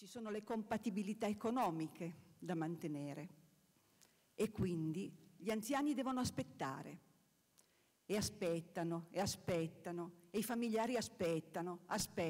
ci sono le compatibilità economiche da mantenere e quindi gli anziani devono aspettare e aspettano e aspettano e i familiari aspettano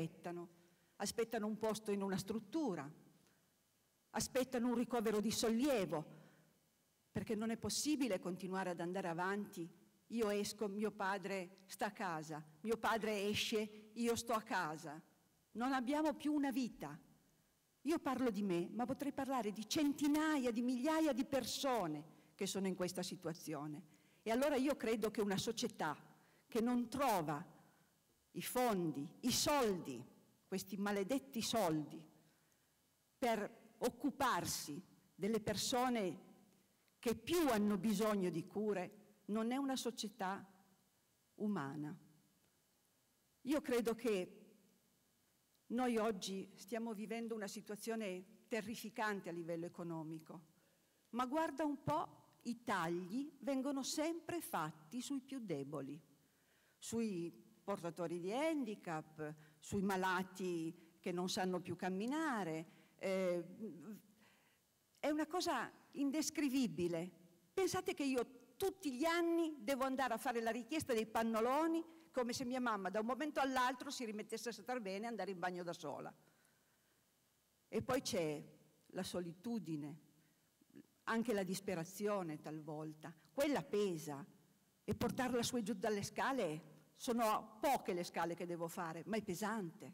un posto in una struttura, aspettano un ricovero di sollievo, perché non è possibile continuare ad andare avanti. Io esco, mio padre sta a casa, mio padre esce, io sto a casa. Non abbiamo più una vita. Io parlo di me, ma potrei parlare di centinaia, di migliaia di persone che sono in questa situazione. E allora io credo che una società che non trova i fondi, i soldi, questi maledetti soldi, per occuparsi delle persone che più hanno bisogno di cure, non è una società umana. Io credo che noi oggi stiamo vivendo una situazione terrificante a livello economico, ma guarda un po', i tagli vengono sempre fatti sui più deboli, sui portatori di handicap, sui malati che non sanno più camminare. È una cosa indescrivibile. Pensate che io tutti gli anni devo andare a fare la richiesta dei pannoloni come se mia mamma da un momento all'altro si rimettesse a star bene e andare in bagno da sola. E poi c'è la solitudine, anche la disperazione talvolta. Quella pesa e portarla su e giù dalle scale, sono poche le scale che devo fare, ma è pesante.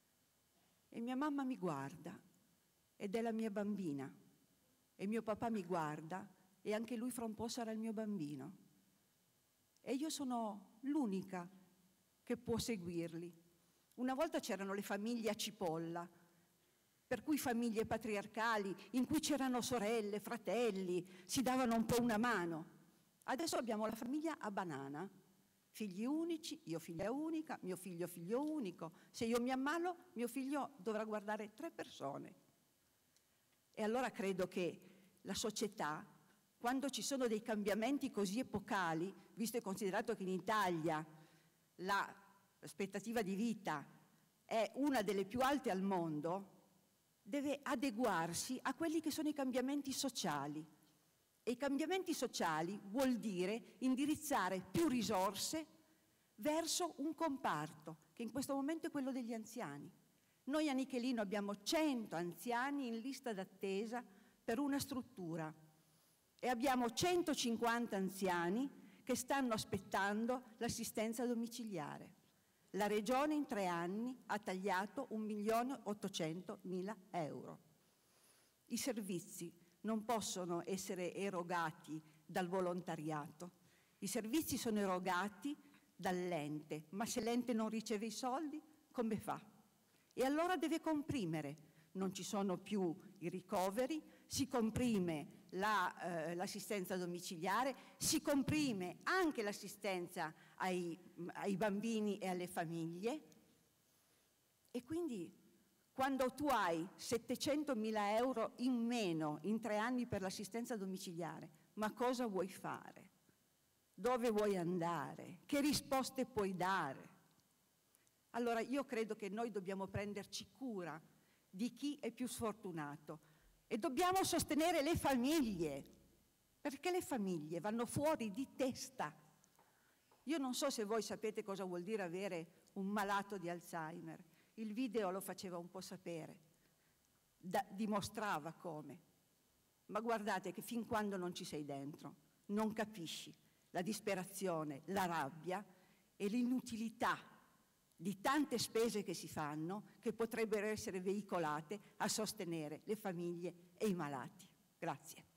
E mia mamma mi guarda ed è la mia bambina e mio papà mi guarda e anche lui fra un po' sarà il mio bambino. E io sono l'unica che può seguirli. Una volta c'erano le famiglie a cipolla, per cui famiglie patriarcali in cui c'erano sorelle, fratelli, si davano un po' una mano. Adesso abbiamo la famiglia a banana, figli unici, io figlia unica, mio figlio figlio unico. Se io mi ammalo, mio figlio dovrà guardare 3 persone. E allora credo che la società, quando ci sono dei cambiamenti così epocali, visto e considerato che in Italia l'aspettativa di vita è una delle più alte al mondo, deve adeguarsi a quelli che sono i cambiamenti sociali. E i cambiamenti sociali vuol dire indirizzare più risorse verso un comparto, che in questo momento è quello degli anziani. Noi a Nichelino abbiamo 100 anziani in lista d'attesa per una struttura e abbiamo 150 anziani che stanno aspettando l'assistenza domiciliare. La Regione in 3 anni ha tagliato 1.800.000 euro. I servizi non possono essere erogati dal volontariato. I servizi sono erogati dall'ente, ma se l'ente non riceve i soldi, come fa? E allora deve comprimere. Non ci sono più i ricoveri, si comprime l'assistenza domiciliare, si comprime anche l'assistenza ai bambini e alle famiglie. E quindi quando tu hai 700.000 euro in meno in 3 anni per l'assistenza domiciliare, ma cosa vuoi fare? Dove vuoi andare? Che risposte puoi dare? Allora io credo che noi dobbiamo prenderci cura di chi è più sfortunato e dobbiamo sostenere le famiglie, perché le famiglie vanno fuori di testa. Io non so se voi sapete cosa vuol dire avere un malato di Alzheimer. Il video lo faceva un po' sapere, dimostrava come. Ma guardate che fin quando non ci sei dentro, non capisci la disperazione, la rabbia e l'inutilità di tante spese che si fanno, che potrebbero essere veicolate a sostenere le famiglie e i malati. Grazie.